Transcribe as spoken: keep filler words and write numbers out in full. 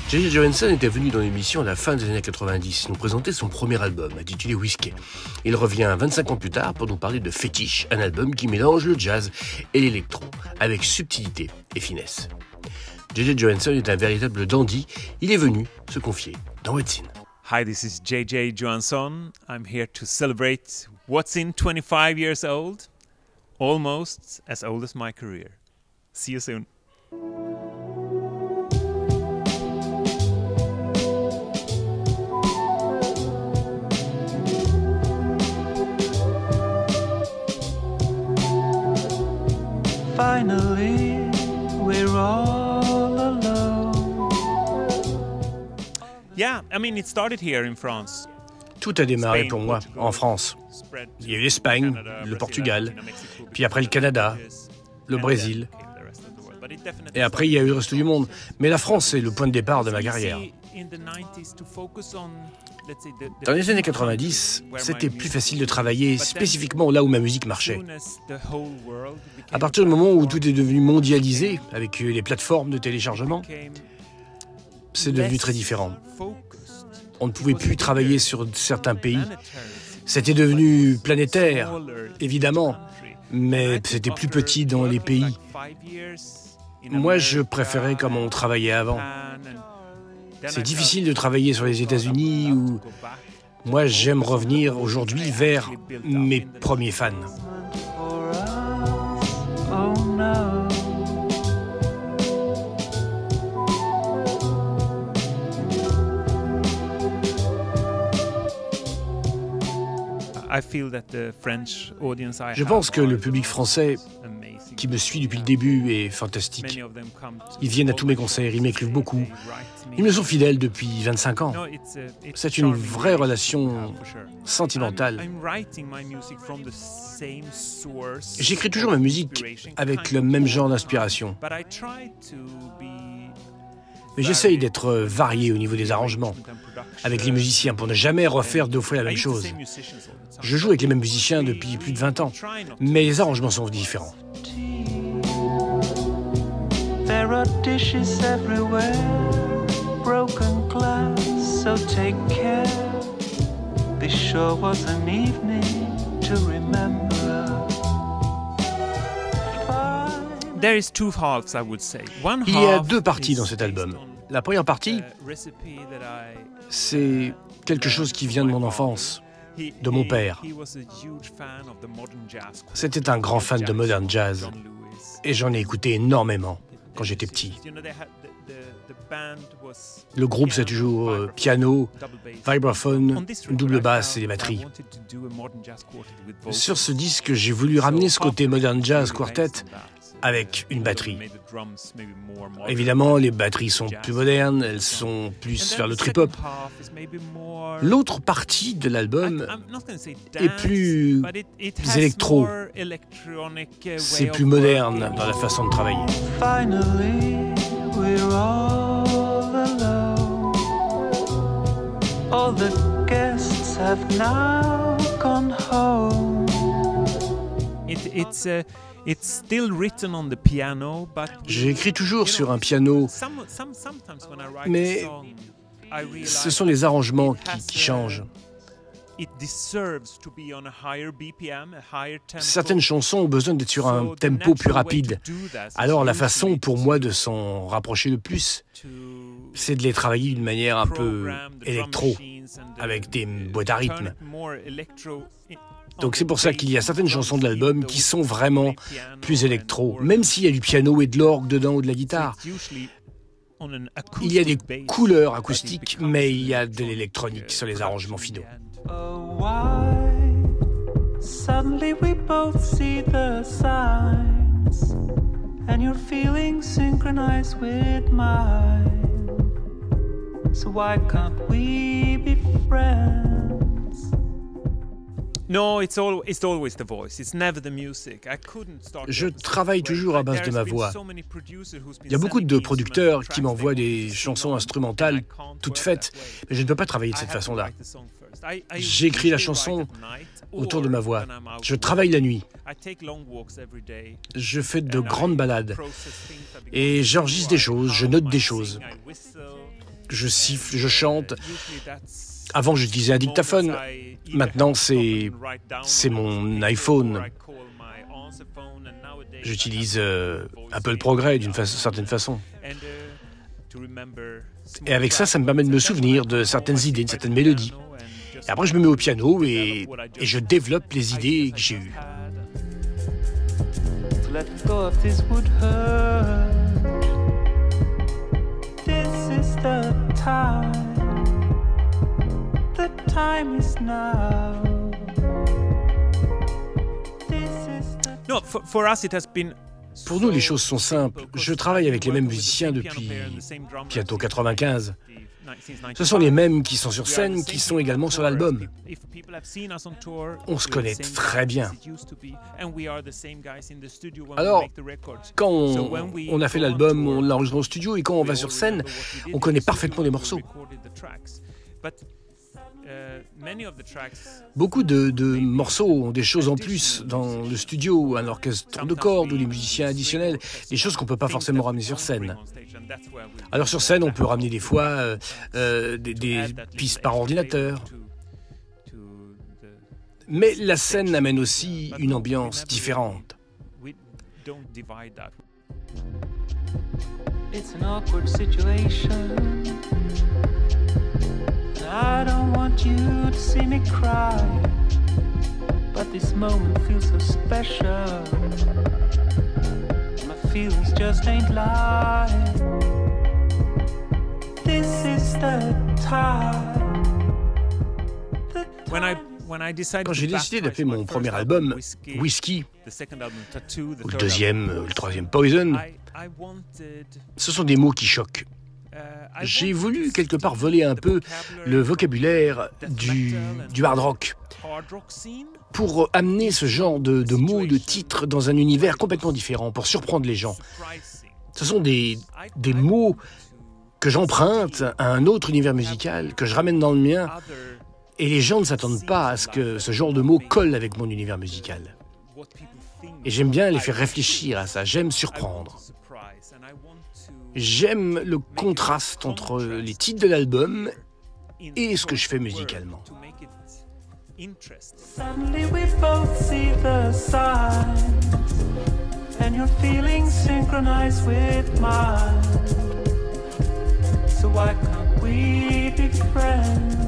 J J Johansson était venu dans l'émission à la fin des années quatre-vingt-dix nous présenter son premier album, intitulé Whiskey. Il revient vingt-cinq ans plus tard pour nous parler de Fétiche, un album qui mélange le jazz et l'électro, avec subtilité et finesse. J J Johansson est un véritable dandy, il est venu se confier dans What's In. Hi, this is J J Johansson. I'm here to celebrate What's In twenty-five years old, almost as old as my career. See you soon. Finally, we're all alone. Yeah, I mean, it started here in France. Tout a démarré pour moi en France. Il y a eu l'Espagne, le Portugal, puis après le Canada, le Brésil. Et après, il y a eu le reste du monde. Mais la France, c'est le point de départ de ma carrière. Dans les années quatre-vingt-dix, c'était plus facile de travailler spécifiquement là où ma musique marchait. À partir du moment où tout est devenu mondialisé, avec les plateformes de téléchargement, c'est devenu très différent. On ne pouvait plus travailler sur certains pays. C'était devenu planétaire, évidemment, mais c'était plus petit dans les pays. Moi, je préférais comme on travaillait avant. C'est difficile de travailler sur les États-Unis où moi, j'aime revenir aujourd'hui vers mes premiers fans. Je pense que le public français qui me suit depuis le début est fantastique. Ils viennent à tous mes concerts, ils m'écrivent beaucoup. Ils me sont fidèles depuis vingt-cinq ans. C'est une vraie relation sentimentale. J'écris toujours ma musique avec le même genre d'inspiration. Mais j'essaye d'être varié au niveau des arrangements avec les musiciens pour ne jamais refaire deux fois la même chose. Je joue avec les mêmes musiciens depuis plus de vingt ans, mais les arrangements sont différents. There are dishes everywhere, broken glass, so take care. This sure was an evening to remember. There is two halves, I would say. One Il y a half deux parties is dans cet album. based on La première partie, a recipe that I- c'est quelque chose qui vient de mon enfance, de mon père. He was a huge fan of the modern jazz. C'était un grand fan de modern jazz John Lewis. et j'en ai écouté énormément quand j'étais petit. You know, they had the- the- the band was Le groupe, c'est toujours euh, piano, vibraphone, une double basse et des batteries. Sur ce disque, j'ai voulu ramener ce côté modern jazz quartet avec une batterie. Évidemment, les batteries sont plus modernes, elles sont plus vers le trip-hop. L'autre partie de l'album est plus électro. C'est plus moderne dans la façon de travailler. Finally, we're all alone. All the guests have now gone home. It, it's uh, it's still written on the piano, but J'écris toujours sur un piano, some, some, sometimes when I write mais a song, I realize ce sont les arrangements it qui, has qui a- changent. It deserves to be on a higher B P M, a higher tempo. Certaines chansons ont besoin d'être sur un So the tempo plus natural way rapide. to do that is Alors la usually façon pour to- moi de s'en rapprocher le plus, to c'est de les travailler d'une manière un peu program the drum électro, machines and the- avec des uh, boîtes à turn rythme. it more electro in- on Donc the c'est pour ça bass, qu'il y a certaines drum chansons de beat, l'album those qui sont vraiment piano plus and électro, organ. même s'il y a du piano et de l'orgue dedans ou de la guitare. So it's usually on an Il y a des acoustic bass couleurs that it acoustiques, becomes mais il y a an de electronic, l'électronique uh, sur les arrangements production finaux. in the end. Oh, why? Suddenly we both see the signs, and your feelings synchronize with mine. So why can't we be friends? No, it's all, it's always the voice. It's never the music. I couldn't start Je with the travaille software. toujours à base de There's ma been voix. so many producers who's been Il y a beaucoup sending de me producteurs instrumental qui m'envoient tracks, des they chansons want instrumentales and I can't toutes work faites, that way. mais je ne peux pas travailler de I cette have to façon-là. write the song first. I- I J'écris la usually chanson write at night autour de or ma voix. when I'm out Je walking. travaille la nuit. I take long walks every day. Je fais de And I grandes balades. process things. I become Et j'enregistre des choses, je note des choses. I whistle. je siffle, je chante. Avant, j'utilisais un dictaphone. Maintenant, c'est c'est mon iPhone. J'utilise euh, Apple Progrès d'une fa- certaine façon. Et avec ça, ça me permet de me souvenir de certaines idées, de certaines mélodies. Et après, je me mets au piano et, et je développe les idées que j'ai eues. Let go of this would hurt. This is the time. The time is now. This is the No, for, for us it has been. Pour nous, les choses sont simples. Je travaille avec les mêmes musiciens depuis bientôt quatre-vingt-quinze. Ce sont les mêmes qui sont sur scène, qui sont également sur l'album. On se connaît très bien. Alors, quand on, on a fait l'album, on l'a enregistré au studio, et quand on va sur scène, on connaît parfaitement les morceaux. Beaucoup de, de morceaux ont des choses en plus dans le studio, un orchestre de cordes ou les musiciens additionnels, des choses qu'on ne peut pas forcément ramener sur scène. Alors sur scène, on peut ramener des fois euh, euh, des, des pistes par ordinateur. Mais la scène amène aussi une ambiance différente. It's an awkward situation. I don't want you to see me cry, but this moment feels so special. My feelings just ain't lying. This is the time. The When I time. when I decided Quand j'ai to décidé back d'appeler my mon first premier album, album Whiskey, the second album Tattoo, the ou le third deuxième, album euh, le troisième Poison, I, I wanted, ce sont des mots qui choquent. uh, I J'ai wanted voulu to quelque part stick voler un the peu vocabulary le of vocabulaire death du, metal and du hard rock hard rock scene pour amener ce genre de, de mots, de titres dans un univers complètement différent, pour surprendre les gens. surprising. Ce sont des, I- des I mots wanted to que j'emprunte à un autre univers musical, que je ramène dans le mien, other et les gens ne s'attendent pas à ce que ce genre de mots colle avec mon univers musical. what people think. Et j'aime bien les faire réfléchir à ça, j'aime I want surprendre. to surprise and I want to J'aime le contraste entre les titres de l'album in et ce que je fais word musicalement. to make it interesting. Suddenly we both see the signs, and your feelings synchronize with mine. So why can't we be friends?